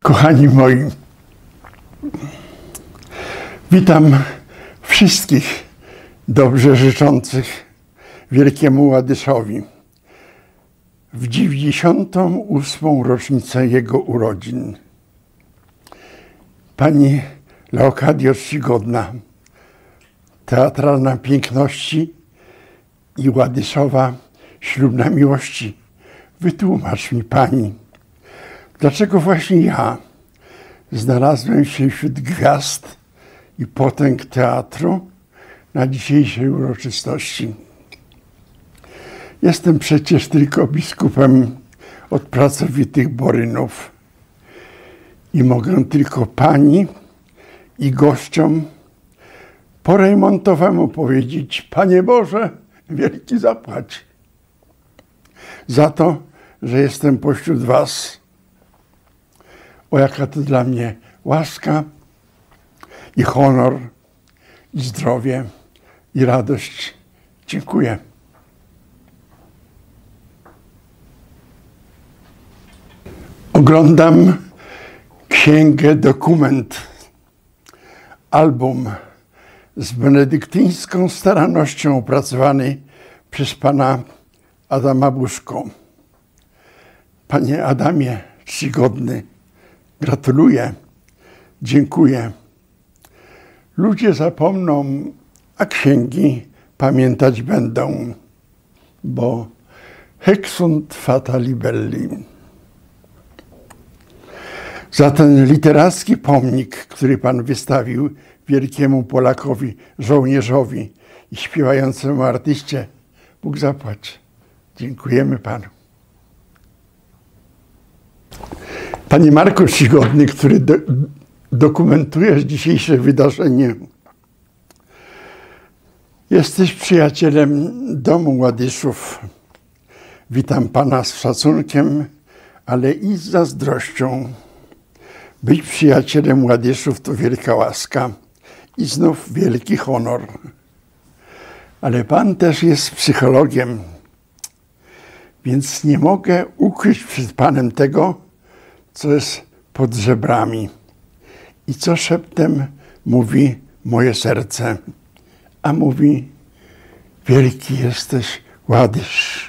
Kochani moi, witam wszystkich dobrze życzących wielkiemu Ładyszowi w 98. rocznicę jego urodzin. Pani Leokadio Czcigodna, teatralna piękności i Ładyszowa ślubna miłości, wytłumacz mi Pani, dlaczego właśnie ja znalazłem się wśród gwiazd i potęg teatru na dzisiejszej uroczystości. Jestem przecież tylko biskupem od pracowitych Borynów i mogę tylko Pani i gościom po remontowemu powiedzieć: Panie Boże, wielki zapłać za to, że jestem pośród Was. O, jaka to dla mnie łaska i honor, i zdrowie, i radość. Dziękuję. Oglądam księgę Dokument, album z benedyktyńską starannością opracowany przez pana Adama Buszko. Panie Adamie Czcigodny, gratuluję, dziękuję. Ludzie zapomną, a księgi pamiętać będą, bo haec sunt fata libelli. Za ten literacki pomnik, który Pan wystawił wielkiemu Polakowi, żołnierzowi i śpiewającemu artyście, Bóg zapłać. Dziękujemy Panu. Panie Marku Czcigodny, który dokumentujesz dzisiejsze wydarzenie, jesteś przyjacielem domu Ładyszów. Witam Pana z szacunkiem, ale i z zazdrością. Być przyjacielem Ładyszów to wielka łaska i znów wielki honor. Ale Pan też jest psychologiem, więc nie mogę ukryć przed Panem tego, co jest pod żebrami i co szeptem mówi moje serce. A mówi: wielki jesteś, Ładysz.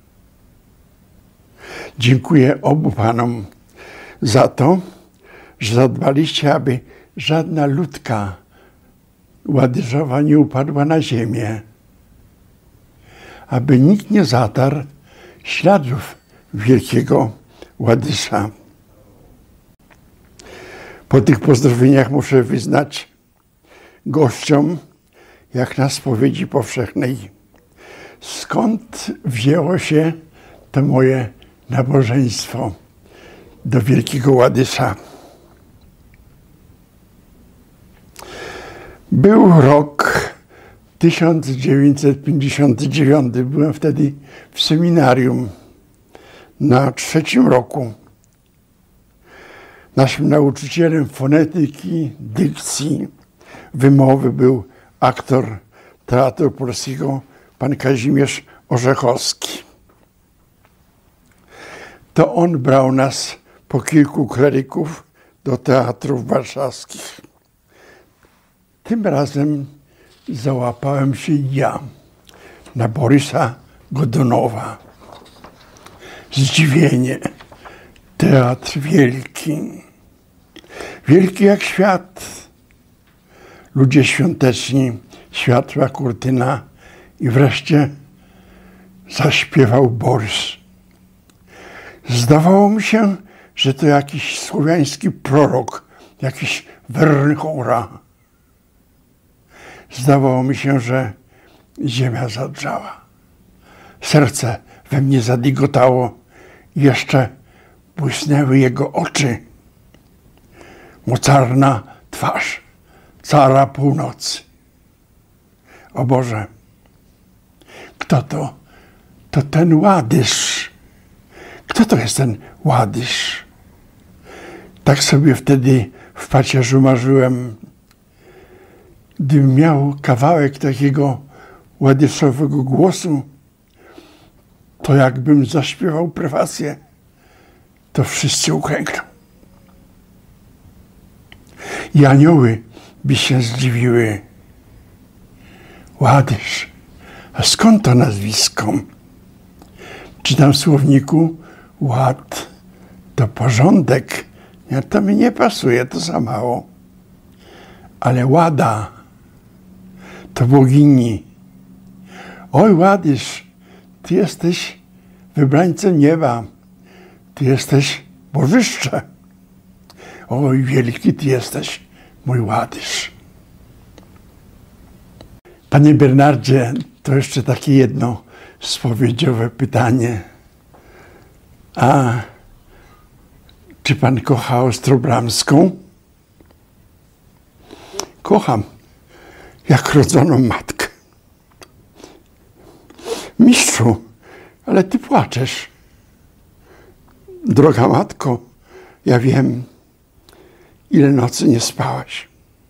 Dziękuję obu Panom za to, że zadbaliście, aby żadna ludka Ładyszowa nie upadła na ziemię, aby nikt nie zatarł śladów wielkiego Ładysza. Po tych pozdrowieniach muszę wyznać gościom, jak na spowiedzi powszechnej, skąd wzięło się to moje nabożeństwo do wielkiego Ładysza. Był rok 1959. Byłem wtedy w seminarium na 3. roku. Naszym nauczycielem fonetyki, dykcji, wymowy był aktor Teatru Polskiego, pan Kazimierz Orzechowski. To on brał nas po kilku kleryków do teatrów warszawskich. Tym razem załapałem się ja na Borysa Godunowa. Zdziwienie. Teatr wielki. Wielki jak świat. Ludzie świąteczni, światła, kurtyna i wreszcie zaśpiewał Borys. Zdawało mi się, że to jakiś słowiański prorok, jakiś Wernchora. Zdawało mi się, że ziemia zadrżała. Serce we mnie zadigotało i jeszcze błysnęły jego oczy. Mocarna twarz cara północy. O Boże, kto to? To ten Ładysz. Kto to jest ten Ładysz? Tak sobie wtedy w pacierzu marzyłem. Gdybym miał kawałek takiego ładyszowego głosu, to jakbym zaśpiewał prefację, to wszyscy uklękną. I anioły by się zdziwiły. Ładyż, a skąd to nazwisko? Czytam w słowniku ład to porządek. Ja, to mi nie pasuje, to za mało. Ale Łada to bogini. Oj, Ładyż, ty jesteś wybrańcem nieba. Ty jesteś bożyszcze. Oj, wielki ty jesteś, mój Ładyż. Panie Bernardzie, to jeszcze takie jedno spowiedziowe pytanie. A czy pan kocha Ostrobramską? Kocham, jak rodzoną matkę. Mistrzu, ale ty płaczesz. Droga matko, ja wiem, ile nocy nie spałaś.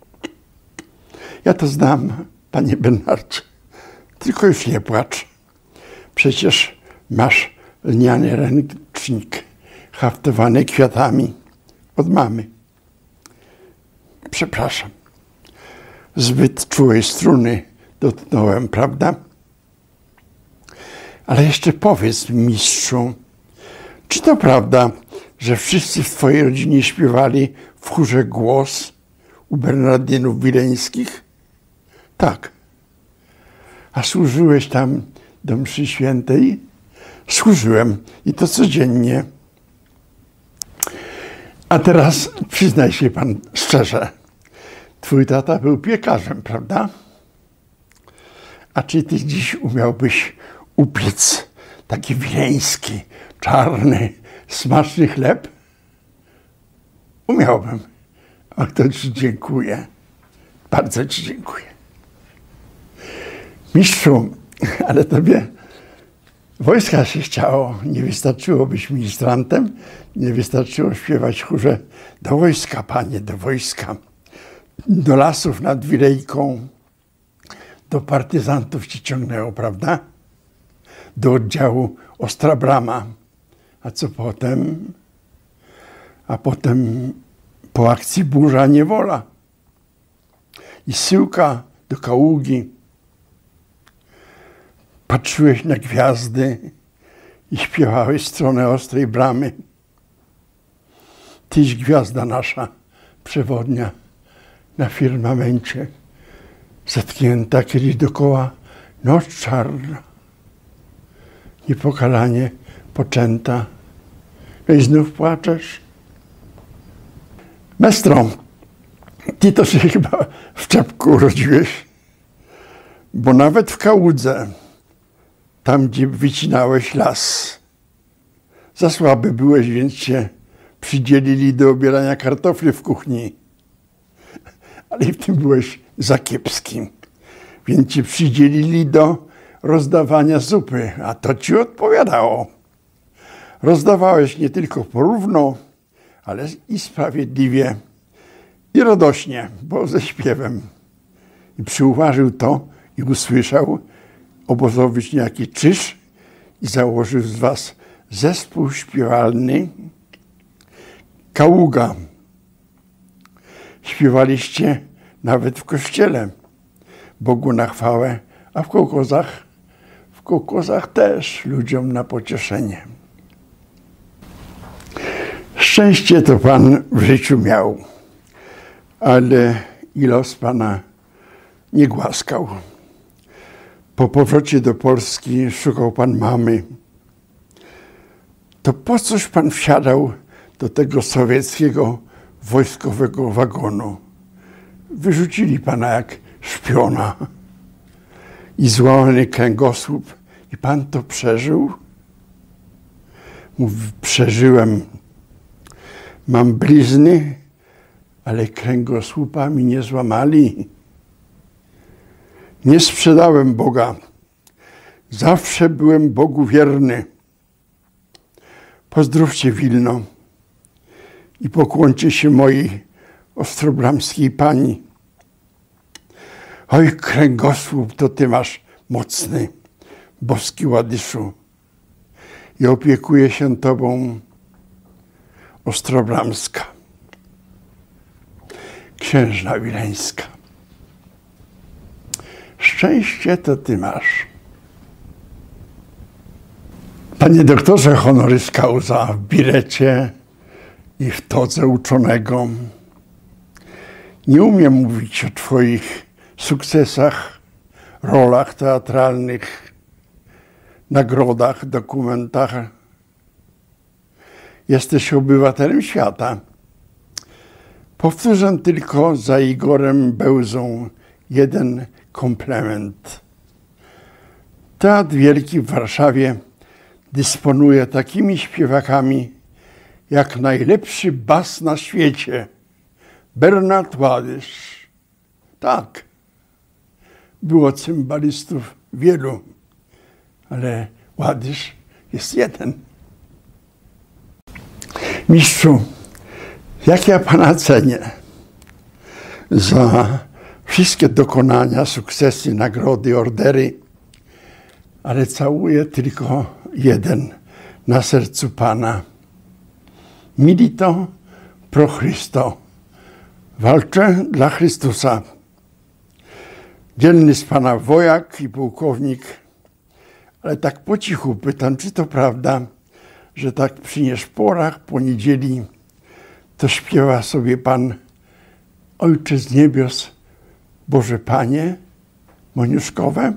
Ja to znam, panie Bernardzie. Tylko już nie płacz. Przecież masz lniany ręcznik haftowany kwiatami od mamy. Przepraszam. Zbyt czułej struny dotknąłem, prawda? Ale jeszcze powiedz, mistrzu, czy to prawda, że wszyscy w twojej rodzinie śpiewali w chórze głos u Bernardynów Wileńskich? Tak. A służyłeś tam do mszy świętej? Służyłem i to codziennie. A teraz przyznaj się pan szczerze, twój tata był piekarzem, prawda? A czy ty dziś umiałbyś upiec taki wileński, czarny, smaczny chleb? Umiałbym. O, to ci dziękuję. Bardzo ci dziękuję. Mistrzu, ale tobie wojska się chciało. Nie wystarczyło być ministrantem, nie wystarczyło śpiewać w chórze do wojska, panie, do wojska. Do lasów nad Wilejką, do partyzantów ci ciągnęło, prawda? Do oddziału Ostra Brama. A co potem? A potem po akcji Burza Niewola i zsyłka do Kaługi. Patrzyłeś na gwiazdy i śpiewałeś stronę Ostrej Bramy. Tyś gwiazda nasza, przewodnia na firmamencie, zatknięta kiedyś dokoła noc czarna, niepokalanie poczęta. No i znów płaczesz. Mestro, ty to się chyba w czepku urodziłeś, bo nawet w Kałudze, tam gdzie wycinałeś las, za słaby byłeś, więc cię przydzielili do obierania kartofli w kuchni. Ale i w tym byłeś za kiepskim, więc cię przydzielili do rozdawania zupy, a to ci odpowiadało. Rozdawałeś nie tylko porówno, ale i sprawiedliwie, i radośnie, bo ze śpiewem. I przyuważył to i usłyszał obozowicz niejaki Czyż i założył z was zespół śpiewalny Kaługa. Śpiewaliście nawet w kościele Bogu na chwałę, a w kołkozach też ludziom na pocieszenie. Szczęście to pan w życiu miał, ale i los pana nie głaskał. Po powrocie do Polski szukał pan mamy. To po coś pan wsiadał do tego sowieckiego wojskowego wagonu? Wyrzucili pana jak szpiona i złamany kręgosłup. I pan to przeżył? Mówi, przeżyłem. Mam blizny, ale kręgosłupa mi nie złamali. Nie sprzedałem Boga. Zawsze byłem Bogu wierny. Pozdrówcie Wilno i pokłoncie się mojej ostrobramskiej pani. Oj, kręgosłup to ty masz mocny, boski Ładyszu. I opiekuje się tobą Ostrobramska. Księżna Wileńska. Szczęście to ty masz. Panie doktorze honoris causa w birecie i w todze uczonego, nie umiem mówić o twoich sukcesach, rolach teatralnych, nagrodach, dokumentach. Jesteś obywatelem świata. Powtórzę tylko za Igorem Bełzą jeden komplement. Teatr Wielki w Warszawie dysponuje takimi śpiewakami jak najlepszy bas na świecie. Bernard Ładysz. Tak, było cymbalistów wielu, ale Ładysz jest jeden. Mistrzu, jak ja pana cenię za wszystkie dokonania, sukcesy, nagrody, ordery, ale całuję tylko jeden na sercu Pana. Milito pro Christo. Walczę dla Chrystusa. Dzielny z Pana wojak i pułkownik, ale tak po cichu pytam, czy to prawda, że tak przy nieszporach po niedzieli to śpiewa sobie Pan Ojcze z niebios, Boże Panie, moniuszkowe?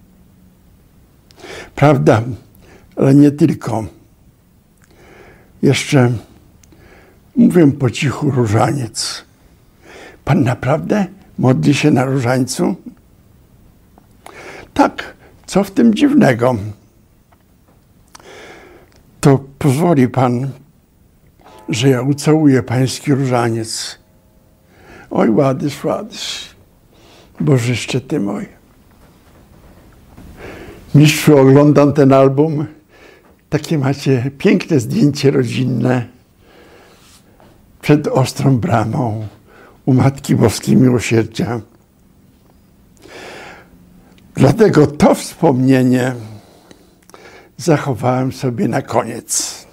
Prawda, ale nie tylko. Jeszcze mówię po cichu różaniec. Pan naprawdę modli się na różańcu? Tak, co w tym dziwnego? To pozwoli Pan, że ja ucałuję pański różaniec. Oj, Ładysz, Ładysz, Bożyszcze ty mój. Mistrzu, oglądam ten album. Takie macie piękne zdjęcie rodzinne przed Ostrą Bramą u Matki Boskiej Miłosierdzia. Dlatego to wspomnienie zachowałem sobie na koniec.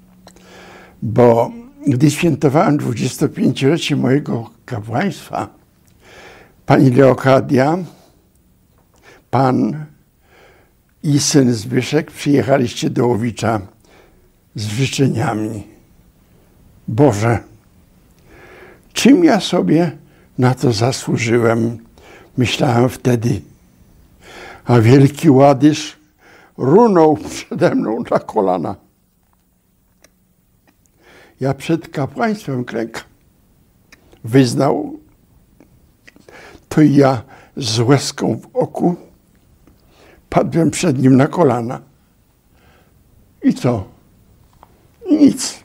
Bo gdy świętowałem 25-lecie mojego kapłaństwa, pani Leokadia, pan i syn Zbyszek przyjechaliście do Łowicza z życzeniami. Boże, czym ja sobie na to zasłużyłem? Myślałem wtedy. A wielki Ładysz runął przede mną na kolana. Ja przed kapłaństwem klękam. Wyznał, to i ja z łezką w oku padłem przed nim na kolana. I co? I nic.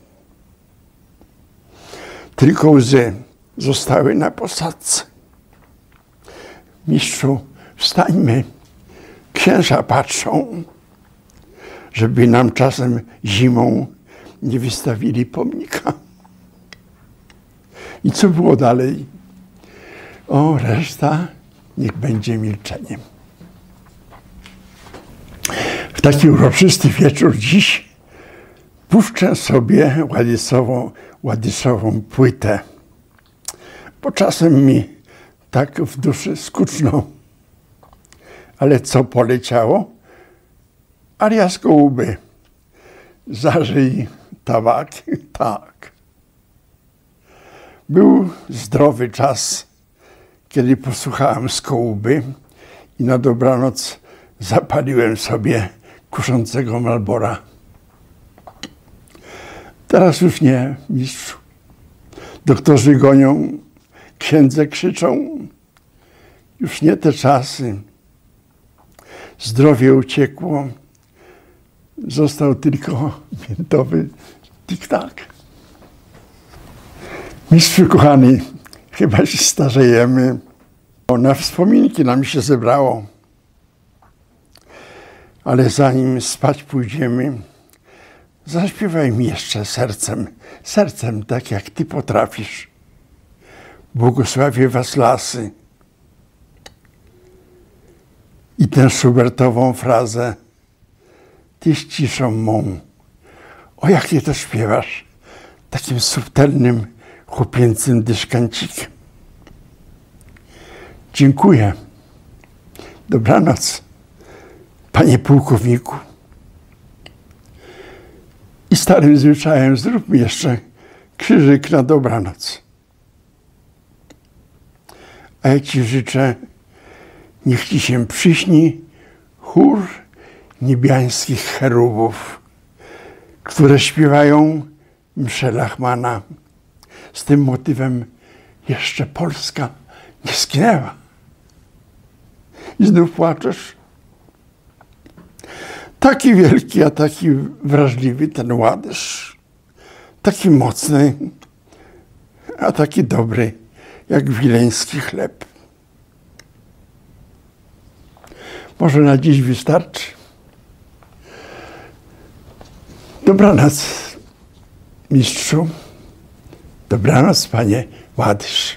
Tylko łzy zostały na posadzce. Mistrzu, wstańmy. Księża patrzą, żeby nam czasem zimą nie wystawili pomnika. I co było dalej? O, reszta niech będzie milczeniem. W taki uroczysty wieczór dziś puszczę sobie Ładyszową płytę, bo czasem mi tak w duszy skuczno. Ale co poleciało? Aria z Gołuby. Zażyj tabak. Tak. Był zdrowy czas, kiedy posłuchałem Skołuby i na dobranoc zapaliłem sobie kuszącego Marlbora. Teraz już nie, mistrzu. Doktorzy gonią, księdze krzyczą. Już nie te czasy. Zdrowie uciekło. Został tylko miętowy tik-tak. Mistrzu kochany, chyba się starzejemy. Na wspominki nam się zebrało. Ale zanim spać pójdziemy, zaśpiewaj mi jeszcze sercem. Sercem, tak jak ty potrafisz. Błogosławię was lasy. I tę schubertową frazę. Tyś ciszą mą. O, jak ty to śpiewasz. Takim subtelnym, chłopięcym dyszkancikiem. Dziękuję. Dobranoc, panie pułkowniku. I starym zwyczajem zrób mi jeszcze krzyżyk na dobranoc. A ja ci życzę, niech ci się przyśni chór niebiańskich cherubów, które śpiewają mszę Lachmana z tym motywem jeszcze Polska nie zginęła. I znów płaczesz? Taki wielki, a taki wrażliwy ten ładyż. Taki mocny, a taki dobry jak wileński chleb. Może na dziś wystarczy. Dobranoc, mistrzu. Dobranoc, panie ładyż.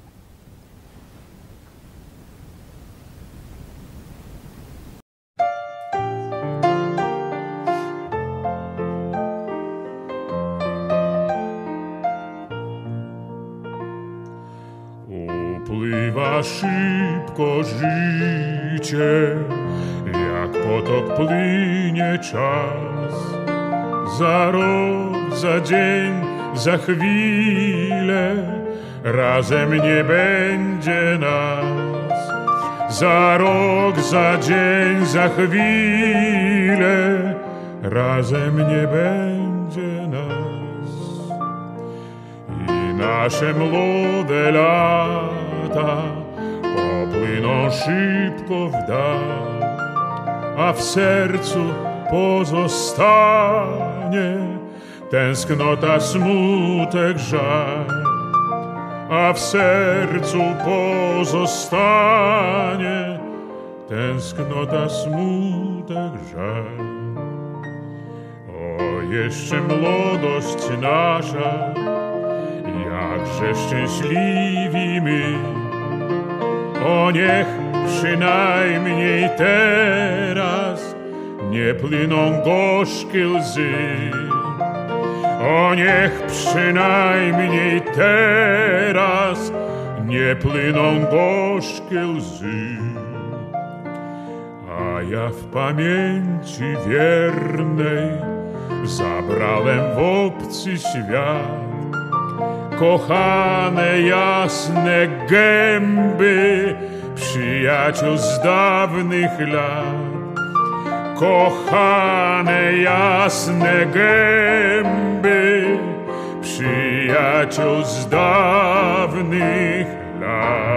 Upływa szybko życie, jak potok płynie czas. Za rok, za dzień, za chwilę razem nie będzie nas. Za rok, za dzień, za chwilę razem nie będzie nas. I nasze młode lata popłyną szybko w dal, a w sercu pozostanie tęsknota, smutek, żal. A w sercu pozostanie tęsknota, smutek, żal. O, jeszcze młodość nasza, jakże szczęśliwi my. O, niech przynajmniej teraz nie płyną gorzkie łzy. O, niech przynajmniej teraz nie płyną gorzkie łzy. A ja w pamięci wiernej zabrałem w obcy świat kochane jasne gęby przyjaciół z dawnych lat. Kochane jasne gęby przyjaciół z dawnych lat.